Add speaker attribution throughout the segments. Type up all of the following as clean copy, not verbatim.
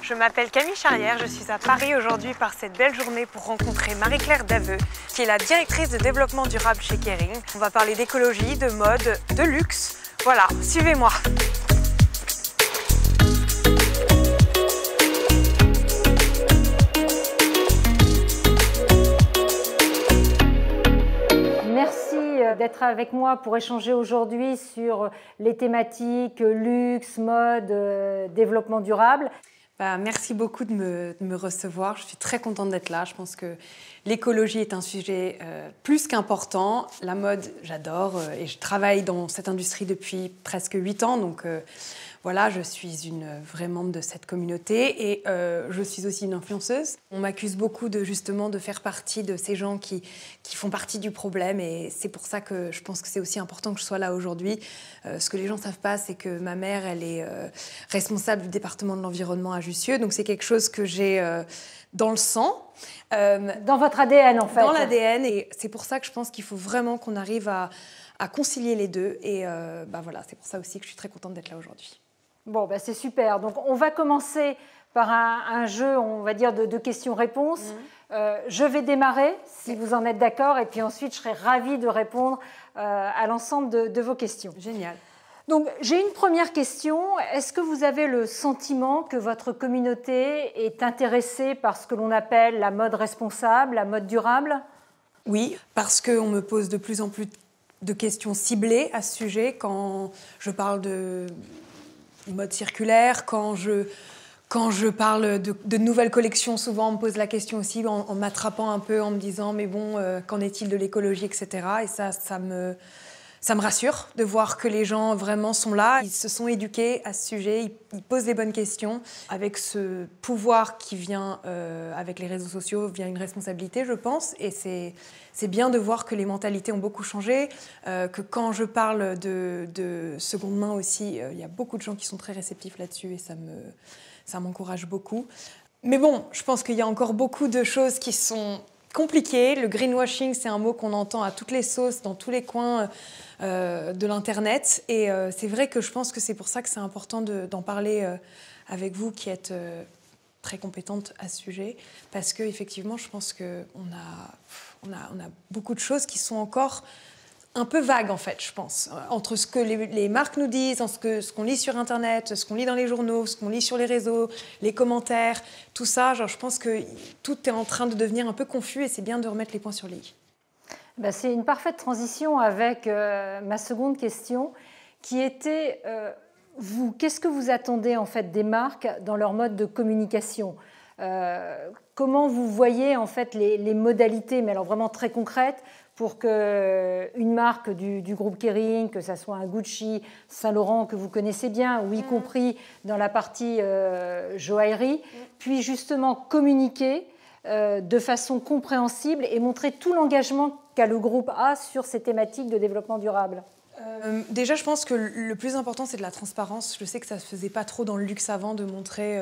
Speaker 1: Je m'appelle Camille Charrière, je suis à Paris aujourd'hui par cette belle journée pour rencontrer Marie-Claire Daveux, qui est la directrice de développement durable chez Kering. On va parler d'écologie, de mode, de luxe. Voilà, suivez-moi.
Speaker 2: Merci d'être avec moi pour échanger aujourd'hui sur les thématiques luxe, mode, développement durable.
Speaker 3: Merci beaucoup de me recevoir. Je suis très contente d'être là. Je pense que l'écologie est un sujet plus qu'important. La mode, j'adore et je travaille dans cette industrie depuis presque 8 ans. Donc voilà, je suis une vraie membre de cette communauté et je suis aussi une influenceuse. On m'accuse beaucoup justement de faire partie de ces gens qui font partie du problème et c'est pour ça que je pense que c'est aussi important que je sois là aujourd'hui. Ce que les gens ne savent pas, c'est que ma mère, elle est responsable du département de l'environnement à Jussieu. Donc c'est quelque chose que j'ai dans le sang.
Speaker 2: Dans votre ADN en fait.
Speaker 3: Dans l'ADN et c'est pour ça que je pense qu'il faut vraiment qu'on arrive à concilier les deux. Et voilà, c'est pour ça aussi que je suis très contente d'être là aujourd'hui.
Speaker 2: Bon, c'est super. Donc, on va commencer par un jeu, on va dire, de questions-réponses. Je vais démarrer, si vous en êtes d'accord, et puis ensuite, je serai ravie de répondre à l'ensemble de vos questions.
Speaker 3: Génial.
Speaker 2: Donc, j'ai une première question. Est-ce que vous avez le sentiment que votre communauté est intéressée par ce que l'on appelle la mode responsable, la mode durable?
Speaker 3: Oui, parce qu'on me pose de plus en plus de questions ciblées à ce sujet quand je parle de mode circulaire, quand je parle de nouvelles collections, souvent on me pose la question aussi en m'attrapant un peu, en me disant mais bon, qu'en est-il de l'écologie, etc. Et ça me rassure de voir que les gens vraiment sont là, ils se sont éduqués à ce sujet, ils posent les bonnes questions. Avec ce pouvoir qui vient avec les réseaux sociaux, vient une responsabilité, je pense, et c'est bien de voir que les mentalités ont beaucoup changé, que quand je parle de seconde main aussi, il y a beaucoup de gens qui sont très réceptifs là-dessus et ça m'encourage beaucoup. Mais bon, je pense qu'il y a encore beaucoup de choses qui sont compliquées. Le greenwashing, c'est un mot qu'on entend à toutes les sauces, dans tous les coins de l'Internet. Et c'est vrai que je pense que c'est pour ça que c'est important d'en parler avec vous qui êtes très compétente à ce sujet. Parce qu'effectivement, je pense qu'on a beaucoup de choses qui sont encore un peu vagues, en fait, je pense. Entre ce que les marques nous disent, ce qu'on lit sur Internet, ce qu'on lit dans les journaux, ce qu'on lit sur les réseaux, les commentaires, tout ça, je pense que tout est en train de devenir un peu confus et c'est bien de remettre les points sur les i.
Speaker 2: C'est une parfaite transition avec ma seconde question qui était, vous, qu'est-ce que vous attendez en fait des marques dans leur mode de communication? Comment vous voyez en fait les modalités, mais alors vraiment très concrètes, pour qu'une marque du groupe Kering, que ce soit un Gucci, Saint-Laurent que vous connaissez bien, ou y compris dans la partie joaillerie, puisse justement communiquer de façon compréhensible et montrer tout l'engagement qu'a le groupe A sur ces thématiques de développement durable?
Speaker 3: Déjà, je pense que le plus important, c'est de la transparence. Je sais que ça ne se faisait pas trop dans le luxe avant de montrer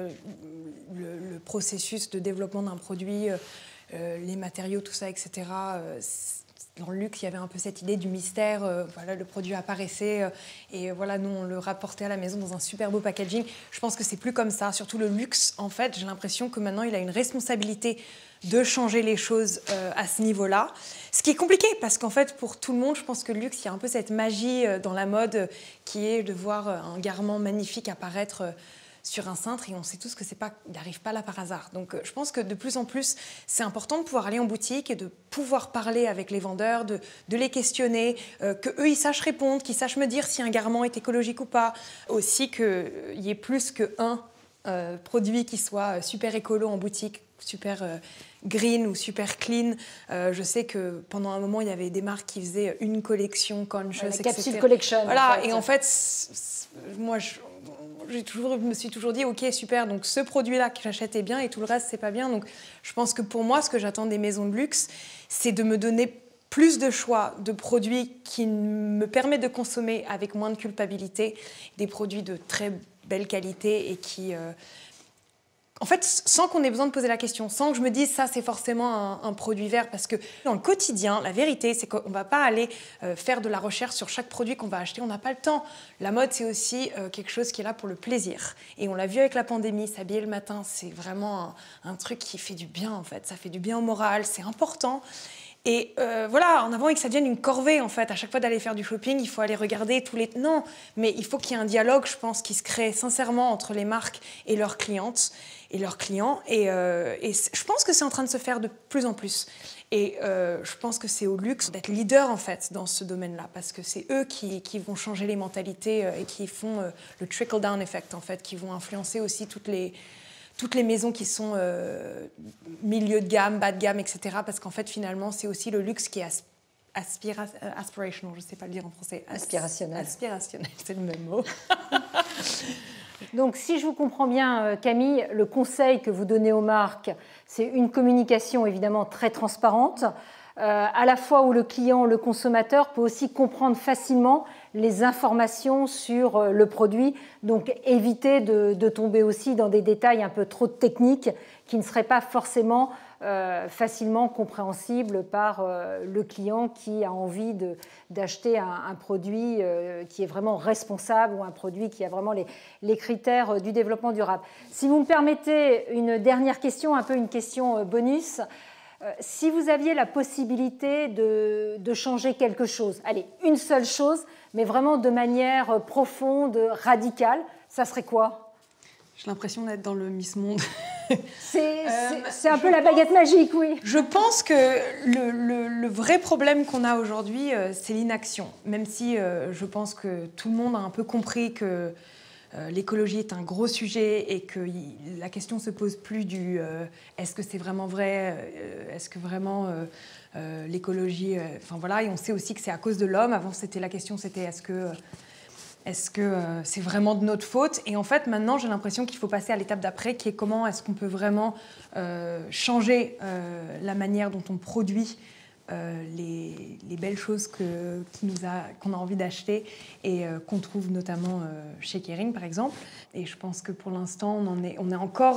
Speaker 3: le processus de développement d'un produit, les matériaux, tout ça, etc. Dans le luxe, il y avait un peu cette idée du mystère. Voilà, le produit apparaissait et voilà, nous, on le rapportait à la maison dans un super beau packaging. Je pense que c'est plus comme ça. Surtout le luxe, en fait, j'ai l'impression que maintenant, il a une responsabilité de changer les choses à ce niveau-là. Ce qui est compliqué, parce qu'en fait, pour tout le monde, je pense que le luxe, il y a un peu cette magie dans la mode qui est de voir un garment magnifique apparaître sur un cintre et on sait tous que il n'arrive pas là par hasard. Donc je pense que de plus en plus, c'est important de pouvoir aller en boutique et de pouvoir parler avec les vendeurs, de les questionner, qu'eux, ils sachent répondre, qu'ils sachent me dire si un garment est écologique ou pas. Aussi qu'il y ait plus qu'un produit qui soit super écolo en boutique, super green ou super clean. Je sais que pendant un moment, il y avait des marques qui faisaient une collection conscious, etc.
Speaker 2: La capsule collection.
Speaker 3: Voilà, et en fait, moi, je me suis toujours dit, ok, super, donc ce produit-là que j'achète est bien et tout le reste, c'est pas bien. Donc je pense que pour moi, ce que j'attends des maisons de luxe, c'est de me donner plus de choix de produits qui me permettent de consommer avec moins de culpabilité, des produits de très belle qualité et qui en fait, sans qu'on ait besoin de poser la question, sans que je me dise ça c'est forcément un produit vert, parce que dans le quotidien, la vérité c'est qu'on ne va pas aller faire de la recherche sur chaque produit qu'on va acheter, on n'a pas le temps. La mode c'est aussi quelque chose qui est là pour le plaisir. Et on l'a vu avec la pandémie, s'habiller le matin c'est vraiment un truc qui fait du bien en fait, ça fait du bien au moral, c'est important. Et voilà, en avant et que ça devienne une corvée en fait. À chaque fois d'aller faire du shopping, il faut aller regarder tous les... Non, mais il faut qu'il y ait un dialogue, je pense, qui se crée sincèrement entre les marques et leurs clientes et leurs clients. Et je pense que c'est en train de se faire de plus en plus. Et je pense que c'est au luxe d'être leader en fait dans ce domaine-là, parce que c'est eux qui vont changer les mentalités et qui font le trickle-down effect en fait, qui vont influencer aussi toutes les maisons qui sont milieu de gamme, bas de gamme, etc. Parce qu'en fait, finalement, c'est aussi le luxe qui est aspirational, je ne sais pas le dire en français.
Speaker 2: Aspirationnel.
Speaker 3: Aspirationnel, c'est le même mot.
Speaker 2: Donc, si je vous comprends bien, Camille, le conseil que vous donnez aux marques, c'est une communication évidemment très transparente, à la fois où le client, le consommateur peut aussi comprendre facilement les informations sur le produit, donc éviter de tomber aussi dans des détails un peu trop techniques qui ne seraient pas forcément facilement compréhensibles par le client qui a envie d'acheter un produit qui est vraiment responsable ou un produit qui a vraiment les critères du développement durable. Si vous me permettez une dernière question, un peu une question bonus. Si vous aviez la possibilité de changer quelque chose, allez, une seule chose, mais vraiment de manière profonde, radicale, ça serait quoi?
Speaker 3: J'ai l'impression d'être dans le Miss Monde.
Speaker 2: C'est un peu la baguette magique, oui.
Speaker 3: Je pense que le vrai problème qu'on a aujourd'hui, c'est l'inaction. Même si je pense que tout le monde a un peu compris que l'écologie est un gros sujet et que la question ne se pose plus du est-ce que c'est vraiment vrai, est-ce que vraiment l'écologie... Enfin voilà, et on sait aussi que c'est à cause de l'homme. Avant, la question c'était est-ce que c'est vraiment de notre faute? Et en fait, maintenant, j'ai l'impression qu'il faut passer à l'étape d'après, qui est comment est-ce qu'on peut vraiment changer la manière dont on produit les belles choses qu'on a envie d'acheter et qu'on trouve notamment chez Kering, par exemple. Et je pense que pour l'instant, on est encore...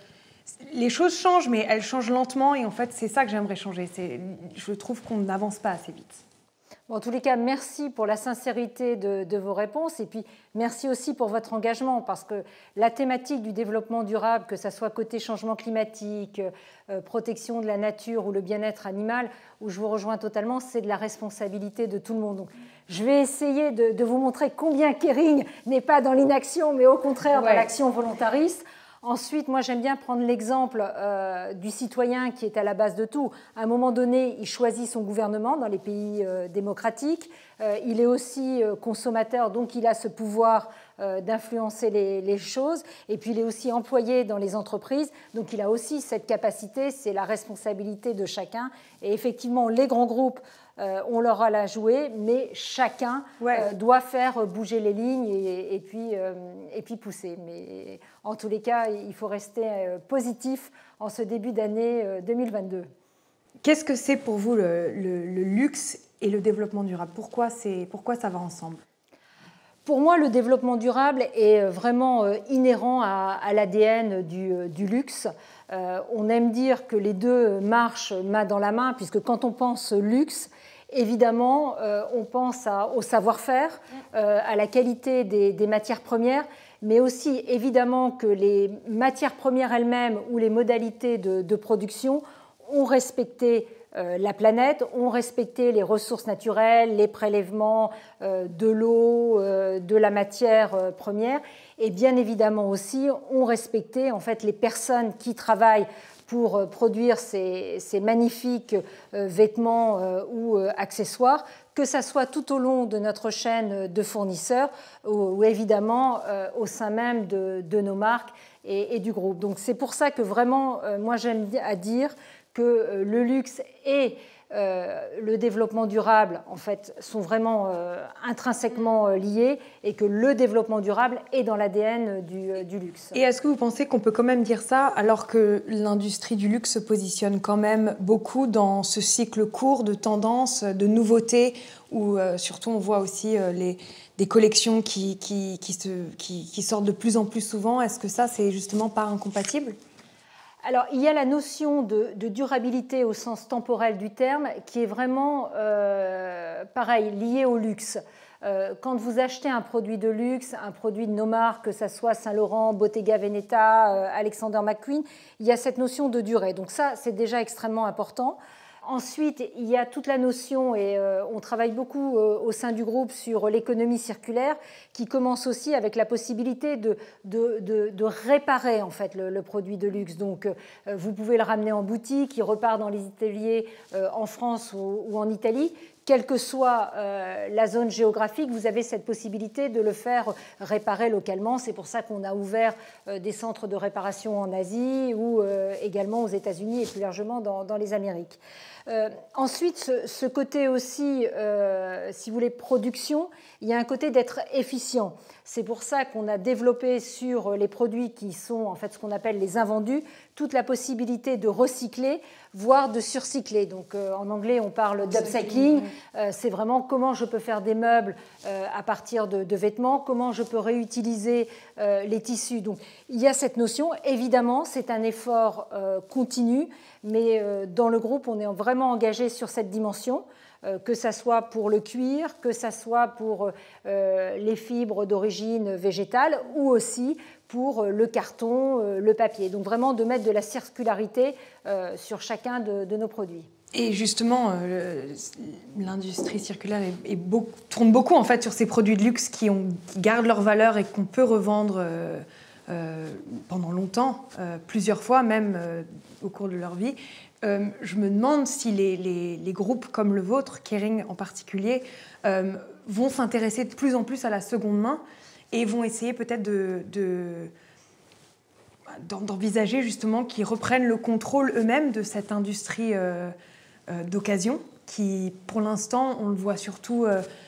Speaker 3: les choses changent, mais elles changent lentement. Et en fait, c'est ça que j'aimerais changer. Je trouve qu'on n'avance pas assez vite.
Speaker 2: Bon, en tous les cas, merci pour la sincérité de vos réponses et puis merci aussi pour votre engagement parce que la thématique du développement durable, que ce soit côté changement climatique, protection de la nature ou le bien-être animal, où je vous rejoins totalement, c'est de la responsabilité de tout le monde. Donc, je vais essayer de vous montrer combien Kering n'est pas dans l'inaction, mais au contraire dans l'action volontariste. Ensuite, moi, j'aime bien prendre l'exemple du citoyen qui est à la base de tout. À un moment donné, il choisit son gouvernement dans les pays démocratiques. Il est aussi consommateur, donc il a ce pouvoir d'influencer les choses. Et puis, il est aussi employé dans les entreprises, donc il a aussi cette capacité, c'est la responsabilité de chacun. Et effectivement, les grands groupes, on leur a la jouer, mais chacun doit faire bouger les lignes et puis pousser. Mais en tous les cas, il faut rester positif en ce début d'année 2022.
Speaker 3: Qu'est-ce que c'est pour vous le luxe et le développement durable? Pourquoi ça va ensemble?
Speaker 2: Pour moi, le développement durable est vraiment inhérent à l'ADN du luxe. On aime dire que les deux marchent main dans la main, puisque quand on pense luxe, évidemment, on pense au savoir-faire, à la qualité des matières premières, mais aussi évidemment que les matières premières elles-mêmes ou les modalités de production ont respecté la planète, ont respecté les ressources naturelles, les prélèvements de l'eau, de la matière première, et bien évidemment aussi ont respecté en fait les personnes qui travaillent pour produire ces magnifiques vêtements ou accessoires, que ça soit tout au long de notre chaîne de fournisseurs ou évidemment au sein même de nos marques et du groupe. Donc c'est pour ça que vraiment, moi j'aime à dire que le luxe et le développement durable, en fait, sont vraiment intrinsèquement liés et que le développement durable est dans l'ADN du luxe.
Speaker 3: Et est-ce que vous pensez qu'on peut quand même dire ça alors que l'industrie du luxe se positionne quand même beaucoup dans ce cycle court de tendances, de nouveautés, où surtout on voit aussi des collections qui sortent de plus en plus souvent? Est-ce que ça, c'est justement pas incompatible?
Speaker 2: Alors, il y a la notion de durabilité au sens temporel du terme qui est vraiment, pareil, liée au luxe. Quand vous achetez un produit de luxe, un produit de nos marques, que ce soit Saint-Laurent, Bottega Veneta, Alexander McQueen, il y a cette notion de durée. Donc ça, c'est déjà extrêmement important. Ensuite, il y a toute la notion, et on travaille beaucoup au sein du groupe sur l'économie circulaire, qui commence aussi avec la possibilité de réparer en fait le produit de luxe. Donc, vous pouvez le ramener en boutique, il repart dans les ateliers en France ou en Italie. Quelle que soit la zone géographique, vous avez cette possibilité de le faire réparer localement. C'est pour ça qu'on a ouvert des centres de réparation en Asie ou également aux États-Unis et plus largement dans les Amériques. Ensuite, ce côté aussi, si vous voulez, production, il y a un côté d'être efficient. C'est pour ça qu'on a développé sur les produits qui sont en fait ce qu'on appelle les invendus, toute la possibilité de recycler, voire de surcycler. Donc en anglais, on parle d'upcycling. C'est vraiment comment je peux faire des meubles à partir de vêtements, comment je peux réutiliser les tissus. Donc il y a cette notion. Évidemment, c'est un effort continu, mais dans le groupe, on est vraiment engagé sur cette dimension. Que ça soit pour le cuir, que ça soit pour les fibres d'origine végétale ou aussi pour le carton, le papier. Donc vraiment de mettre de la circularité sur chacun de nos produits.
Speaker 3: Et justement, l'industrie circulaire tourne beaucoup en fait sur ces produits de luxe qui gardent leur valeur et qu'on peut revendre pendant longtemps, plusieurs fois même au cours de leur vie. Je me demande si les groupes comme le vôtre, Kering en particulier, vont s'intéresser de plus en plus à la seconde main et vont essayer peut-être d'envisager justement qu'ils reprennent le contrôle eux-mêmes de cette industrie d'occasion qui, pour l'instant, on le voit surtout,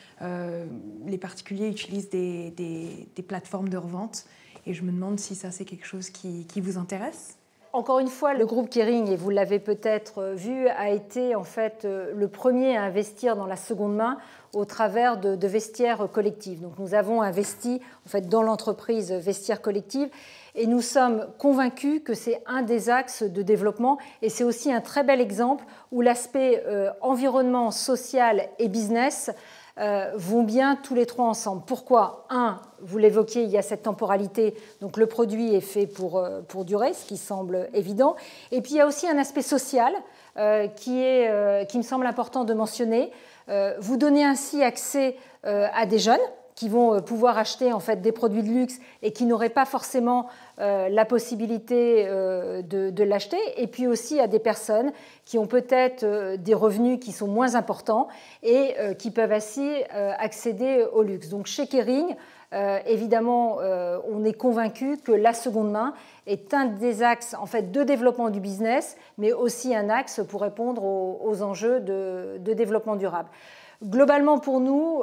Speaker 3: les particuliers utilisent des plateformes de revente. Et je me demande si ça, c'est quelque chose qui vous intéresse.
Speaker 2: Encore une fois, le groupe Kering, et vous l'avez peut-être vu, a été en fait le premier à investir dans la seconde main au travers de vestiaires collectifs. Donc nous avons investi en fait dans l'entreprise Vestiaires Collectifs et nous sommes convaincus que c'est un des axes de développement et c'est aussi un très bel exemple où l'aspect environnement, social et business vont bien tous les trois ensemble. Pourquoi ? Un, vous l'évoquiez, il y a cette temporalité, donc le produit est fait pour durer, ce qui semble évident. Et puis il y a aussi un aspect social qui me semble important de mentionner. Vous donnez ainsi accès à des jeunes qui vont pouvoir acheter en fait des produits de luxe et qui n'auraient pas forcément la possibilité de l'acheter, et puis aussi à des personnes qui ont peut-être des revenus qui sont moins importants et qui peuvent ainsi accéder au luxe. Donc chez Kering, évidemment, on est convaincu que la seconde main est un des axes en fait, de développement du business, mais aussi un axe pour répondre aux enjeux de développement durable. Globalement, pour nous,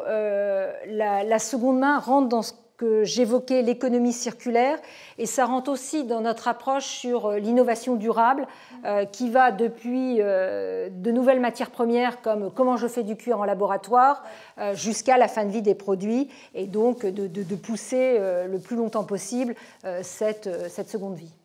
Speaker 2: la seconde main rentre dans ce que j'évoquais, l'économie circulaire, et ça rentre aussi dans notre approche sur l'innovation durable, qui va depuis de nouvelles matières premières, comme comment je fais du cuir en laboratoire, jusqu'à la fin de vie des produits, et donc de pousser le plus longtemps possible cette seconde vie.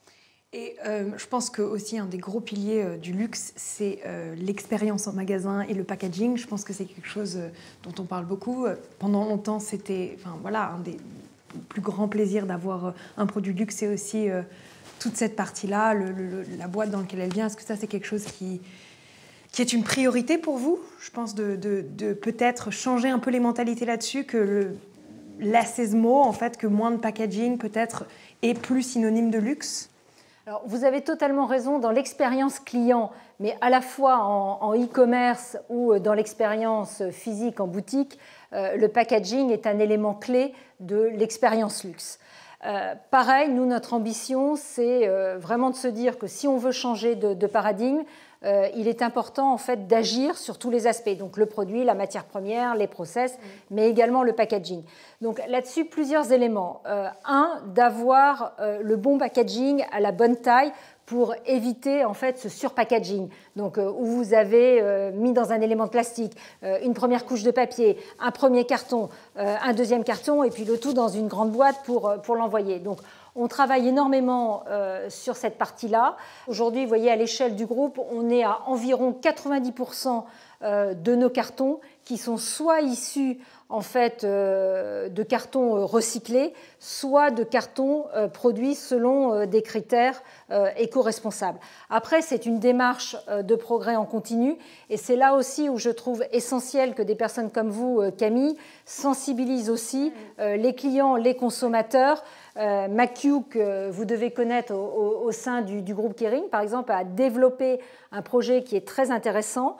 Speaker 3: Et je pense que aussi un des gros piliers du luxe, c'est l'expérience en magasin et le packaging. Je pense que c'est quelque chose dont on parle beaucoup. Pendant longtemps, c'était un des plus grands plaisirs d'avoir un produit de luxe. C'est aussi toute cette partie-là, la boîte dans laquelle elle vient. Est-ce que ça, c'est quelque chose qui est une priorité pour vous ? Je pense de peut-être changer un peu les mentalités là-dessus, que l'assaisements, en fait, que moins de packaging peut-être est plus synonyme de luxe.
Speaker 2: Alors, vous avez totalement raison dans l'expérience client, mais à la fois en e-commerce ou dans l'expérience physique en boutique, le packaging est un élément clé de l'expérience luxe. Pareil, nous, notre ambition, c'est vraiment de se dire que si on veut changer de paradigme, il est important en fait d'agir sur tous les aspects, donc le produit, la matière première, les process, mais également le packaging. Donc là-dessus, plusieurs éléments. Un, d'avoir le bon packaging à la bonne taille pour éviter en fait ce surpackaging. Donc où vous avez mis dans un élément de plastique une première couche de papier, un premier carton, un deuxième carton et puis le tout dans une grande boîte pour l'envoyer. Donc On travaille énormément sur cette partie-là. Aujourd'hui, vous voyez, à l'échelle du groupe, on est à environ 90% de nos cartons qui sont soit issus en fait de cartons recyclés, soit de cartons produits selon des critères éco-responsables. Après, c'est une démarche de progrès en continu et c'est là aussi où je trouve essentiel que des personnes comme vous, Camille, sensibilisent aussi les clients, les consommateurs. McHugh, que vous devez connaître au sein du groupe Kering, par exemple, a développé un projet qui est très intéressant.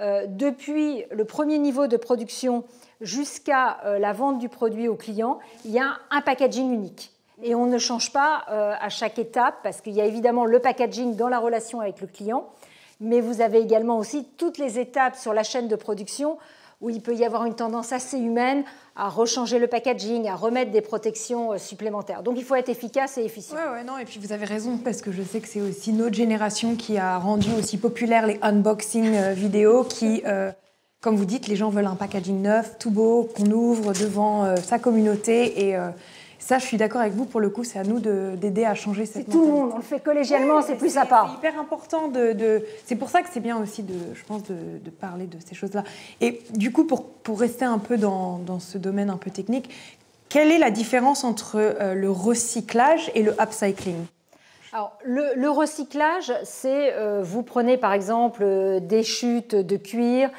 Speaker 2: Depuis le premier niveau de production jusqu'à la vente du produit au client, il y a un packaging unique. Et on ne change pas à chaque étape parce qu'il y a évidemment le packaging dans la relation avec le client, mais vous avez également aussi toutes les étapes sur la chaîne de production où il peut y avoir une tendance assez humaine à rechanger le packaging, à remettre des protections supplémentaires. Donc il faut être efficace et efficient.
Speaker 3: Ouais, non, et puis vous avez raison, parce que je sais que c'est aussi notre génération qui a rendu aussi populaire les unboxing vidéo qui, comme vous dites, les gens veulent un packaging neuf, tout beau, qu'on ouvre devant sa communauté. Et ça, je suis d'accord avec vous, pour le coup, c'est à nous d'aider à changer cette mentalité.
Speaker 2: C'est tout le monde, on le fait collégialement, c'est plus sympa.
Speaker 3: C'est hyper important c'est pour ça que c'est bien aussi, je pense, de parler de ces choses-là. Et du coup, pour rester un peu dans ce domaine un peu technique, quelle est la différence entre le recyclage et le upcycling ?
Speaker 2: Alors, le recyclage, c'est vous prenez par exemple des chutes de cuir,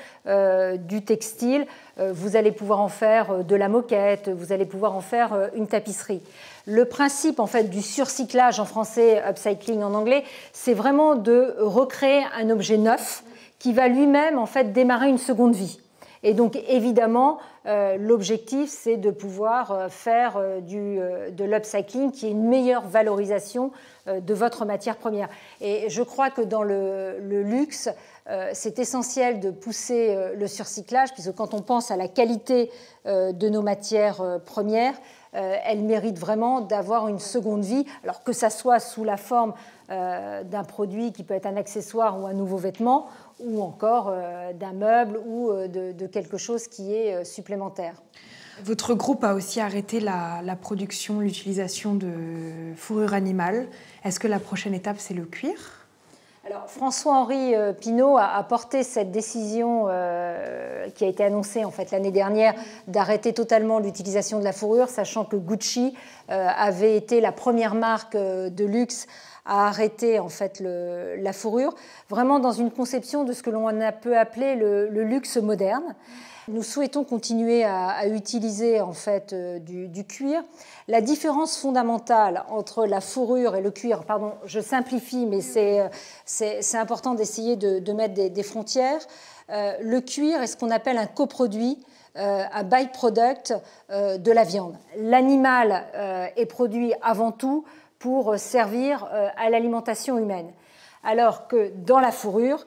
Speaker 2: du textile, vous allez pouvoir en faire de la moquette, vous allez pouvoir en faire une tapisserie. Le principe en fait du surcyclage en français, upcycling en anglais, c'est vraiment de recréer un objet neuf qui va lui-même en fait démarrer une seconde vie. Et donc évidemment, l'objectif, c'est de pouvoir faire de l'upcycling qui est une meilleure valorisation de votre matière première. Et je crois que dans le luxe, c'est essentiel de pousser le surcyclage, puisque quand on pense à la qualité de nos matières premières, elles méritent vraiment d'avoir une seconde vie, alors que ça soit sous la forme d'un produit qui peut être un accessoire ou un nouveau vêtement, ou encore d'un meuble ou de quelque chose qui est supplémentaire.
Speaker 3: Votre groupe a aussi arrêté la production, l'utilisation de fourrure animale. Est-ce que la prochaine étape, c'est le cuir ?
Speaker 2: Alors, François-Henri Pinault a porté cette décision qui a été annoncée en fait, l'année dernière d'arrêter totalement l'utilisation de la fourrure, sachant que Gucci avait été la première marque de luxe à arrêter en fait, la fourrure, vraiment dans une conception de ce que l'on a peut appeler le luxe moderne. Nous souhaitons continuer à utiliser en fait, du cuir. La différence fondamentale entre la fourrure et le cuir, pardon, je simplifie, mais c'est important d'essayer de mettre des frontières. Le cuir est ce qu'on appelle un coproduit, un byproduct de la viande. L'animal est produit avant tout pour servir à l'alimentation humaine. Alors que dans la fourrure,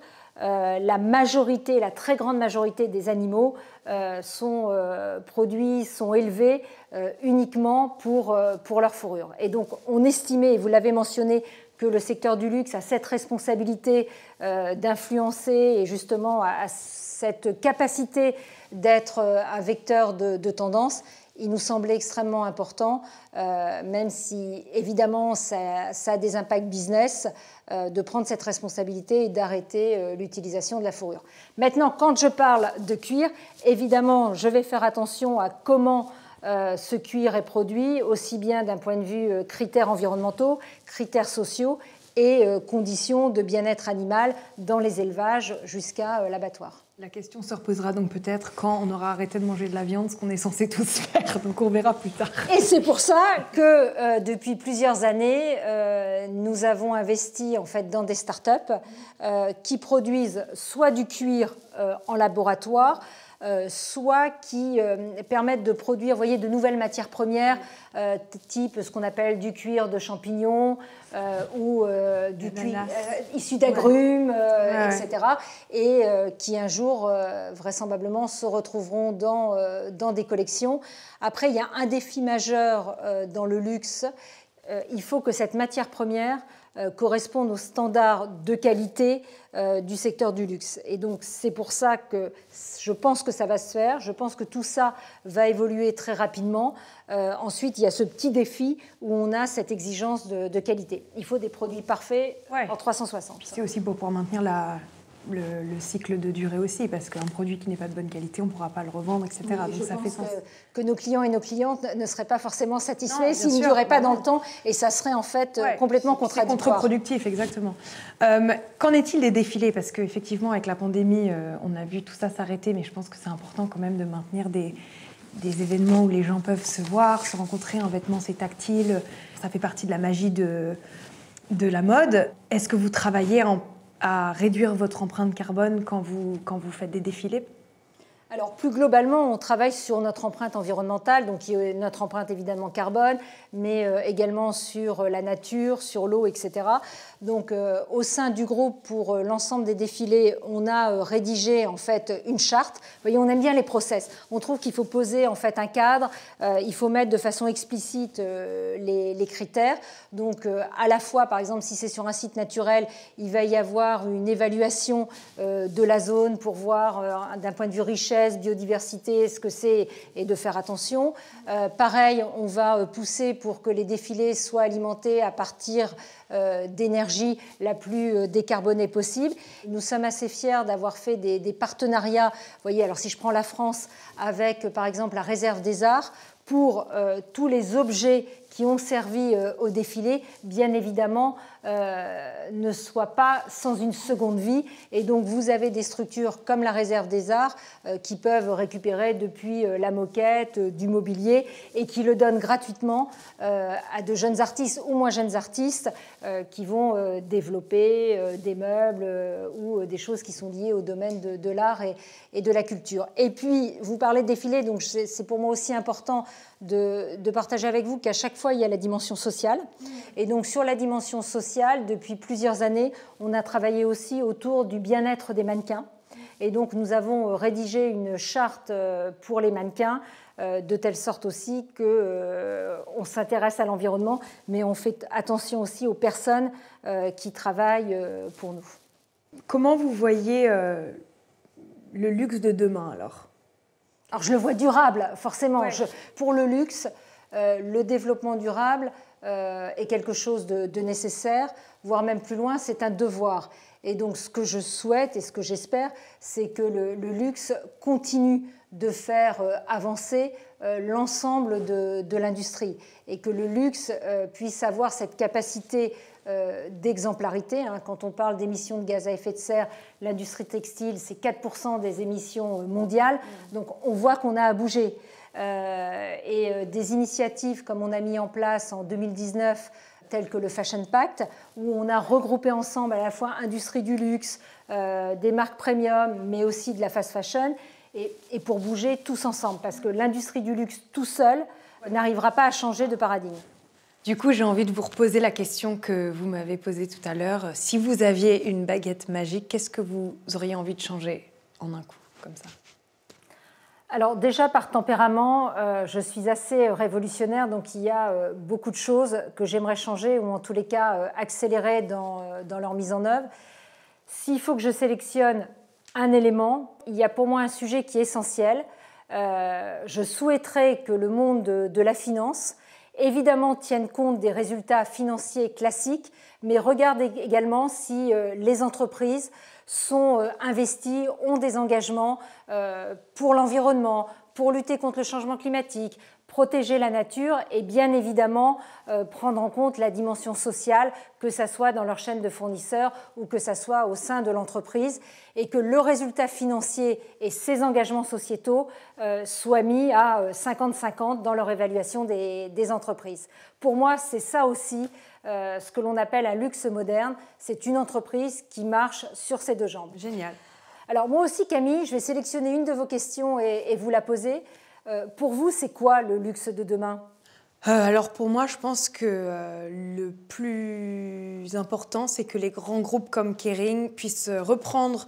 Speaker 2: la majorité, la très grande majorité des animaux sont produits, sont élevés uniquement pour leur fourrure. Et donc on estimait, et vous l'avez mentionné, que le secteur du luxe a cette responsabilité d'influencer et justement a cette capacité d'être un vecteur de tendance. Il nous semblait extrêmement important, même si évidemment ça a des impacts business, de prendre cette responsabilité et d'arrêter l'utilisation de la fourrure. Maintenant, quand je parle de cuir, évidemment, je vais faire attention à comment ce cuir est produit, aussi bien d'un point de vue critères environnementaux, critères sociaux et conditions de bien-être animal dans les élevages jusqu'à l'abattoir.
Speaker 3: La question se reposera donc peut-être quand on aura arrêté de manger de la viande, ce qu'on est censé tous faire, donc on verra plus tard.
Speaker 2: Et c'est pour ça que depuis plusieurs années, nous avons investi en fait, dans des startups qui produisent soit du cuir en laboratoire, soit qui permettent de produire, vous voyez, de nouvelles matières premières, type ce qu'on appelle du cuir de champignons ou du cuir issu d'agrumes, etc. Et qui un jour, vraisemblablement, se retrouveront dans des collections. Après, il y a un défi majeur dans le luxe. Il faut que cette matière première correspondent aux standards de qualité du secteur du luxe. Et donc c'est pour ça que je pense que ça va se faire, je pense que tout ça va évoluer très rapidement. Ensuite, il y a ce petit défi où on a cette exigence de qualité. Il faut des produits parfaits en 360.
Speaker 3: C'est aussi pour pouvoir maintenir le cycle de durée aussi, parce qu'un produit qui n'est pas de bonne qualité, on ne pourra pas le revendre, etc.
Speaker 2: Oui,
Speaker 3: donc ça fait sens.
Speaker 2: Que nos clients et nos clientes ne seraient pas forcément satisfaits s'ils ne duraient pas dans le temps, et ça serait en fait complètement contradictoire.
Speaker 3: C'est contre-productif, exactement. Qu'en est-il des défilés? Parce qu'effectivement, avec la pandémie, on a vu tout ça s'arrêter, mais je pense que c'est important quand même de maintenir des événements où les gens peuvent se voir, se rencontrer. Un vêtement, c'est tactile, ça fait partie de la magie de la mode. Est-ce que vous travaillez à réduire votre empreinte carbone quand vous faites des défilés?
Speaker 2: Alors plus globalement, on travaille sur notre empreinte environnementale, donc notre empreinte évidemment carbone, mais également sur la nature, sur l'eau, etc. Donc au sein du groupe, pour l'ensemble des défilés, on a rédigé en fait une charte. Vous voyez, on aime bien les process. On trouve qu'il faut poser en fait un cadre, il faut mettre de façon explicite les critères. Donc à la fois, par exemple, si c'est sur un site naturel, il va y avoir une évaluation de la zone pour voir d'un point de vue richesse, biodiversité, ce que c'est, et de faire attention. Pareil, on va pousser pour que les défilés soient alimentés à partir d'énergie la plus décarbonée possible. Nous sommes assez fiers d'avoir fait des partenariats. Vous voyez, alors si je prends la France avec, par exemple, la Réserve des Arts, pour tous les objets qui ont servi au défilé, bien évidemment, ne soient pas sans une seconde vie. Et donc, vous avez des structures comme la Réserve des Arts qui peuvent récupérer depuis la moquette, du mobilier, et qui le donnent gratuitement à de jeunes artistes ou moins jeunes artistes qui vont développer des meubles ou des choses qui sont liées au domaine de l'art et de la culture. Et puis, vous parlez de défilé, donc c'est pour moi aussi important de partager avec vous qu'à chaque fois, il y a la dimension sociale. Et donc, sur la dimension sociale, depuis plusieurs années, on a travaillé aussi autour du bien-être des mannequins. Et donc, nous avons rédigé une charte pour les mannequins, de telle sorte aussi qu'on s'intéresse à l'environnement, mais on fait attention aussi aux personnes qui travaillent pour nous.
Speaker 3: Comment vous voyez le luxe de demain, alors ?
Speaker 2: Alors, je le vois durable, forcément. Ouais. Pour le luxe, le développement durable est quelque chose de nécessaire, voire même plus loin, c'est un devoir. Et donc, ce que je souhaite et ce que j'espère, c'est que le luxe continue de faire avancer l'ensemble de l'industrie et que le luxe puisse avoir cette capacité d'exemplarité. Quand on parle d'émissions de gaz à effet de serre, l'industrie textile, c'est 4% des émissions mondiales. Donc, on voit qu'on a à bouger. Et des initiatives comme on a mis en place en 2019, telles que le Fashion Pact, où on a regroupé ensemble à la fois industrie du luxe, des marques premium, mais aussi de la fast fashion, et pour bouger tous ensemble, parce que l'industrie du luxe tout seul n'arrivera pas à changer de paradigme.
Speaker 3: Du coup, j'ai envie de vous reposer la question que vous m'avez posée tout à l'heure. Si vous aviez une baguette magique, qu'est-ce que vous auriez envie de changer en un coup, comme ça ?
Speaker 2: Alors déjà, par tempérament, je suis assez révolutionnaire, donc il y a beaucoup de choses que j'aimerais changer ou en tous les cas accélérer dans leur mise en œuvre. S'il faut que je sélectionne un élément, il y a pour moi un sujet qui est essentiel. Je souhaiterais que le monde de la finance, évidemment, tienne compte des résultats financiers classiques, mais regarde également si les entreprises sont investis, ont des engagements pour l'environnement, pour lutter contre le changement climatique, protéger la nature et bien évidemment prendre en compte la dimension sociale, que ce soit dans leur chaîne de fournisseurs ou que ce soit au sein de l'entreprise, et que le résultat financier et ses engagements sociétaux soient mis à 50-50 dans leur évaluation des entreprises. Pour moi, c'est ça aussi ce que l'on appelle un luxe moderne. C'est une entreprise qui marche sur ses deux jambes.
Speaker 3: Génial.
Speaker 2: Alors moi aussi, Camille, je vais sélectionner une de vos questions et vous la poser. Pour vous, c'est quoi le luxe de demain ?
Speaker 3: Alors pour moi, je pense que le plus important, c'est que les grands groupes comme Kering puissent reprendre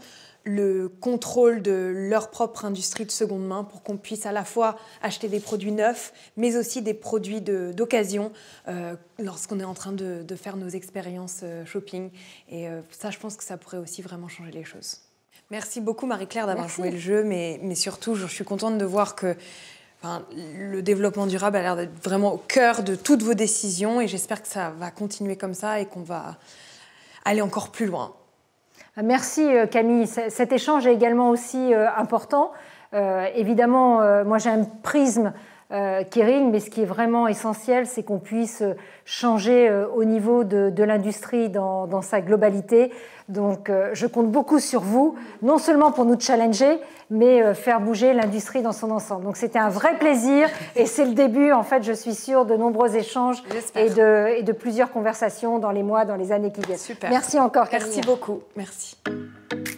Speaker 3: le contrôle de leur propre industrie de seconde main pour qu'on puisse à la fois acheter des produits neufs, mais aussi des produits d'occasion lorsqu'on est en train de faire nos expériences shopping. Et ça, je pense que ça pourrait aussi vraiment changer les choses. Merci beaucoup Marie-Claire d'avoir joué le jeu, mais surtout, je suis contente de voir que le développement durable a l'air d'être vraiment au cœur de toutes vos décisions et j'espère que ça va continuer comme ça et qu'on va aller encore plus loin.
Speaker 2: Merci Camille. Cet échange est également aussi important. Évidemment, moi j'ai un prisme Kering, mais ce qui est vraiment essentiel, c'est qu'on puisse changer au niveau de l'industrie dans sa globalité. Donc je compte beaucoup sur vous, non seulement pour nous challenger, mais faire bouger l'industrie dans son ensemble. Donc c'était un vrai plaisir et c'est le début, en fait, je suis sûre, de nombreux échanges et de plusieurs conversations dans les mois, dans les années qui viennent.
Speaker 3: Super.
Speaker 2: Merci encore Camille.
Speaker 3: Merci beaucoup. Merci.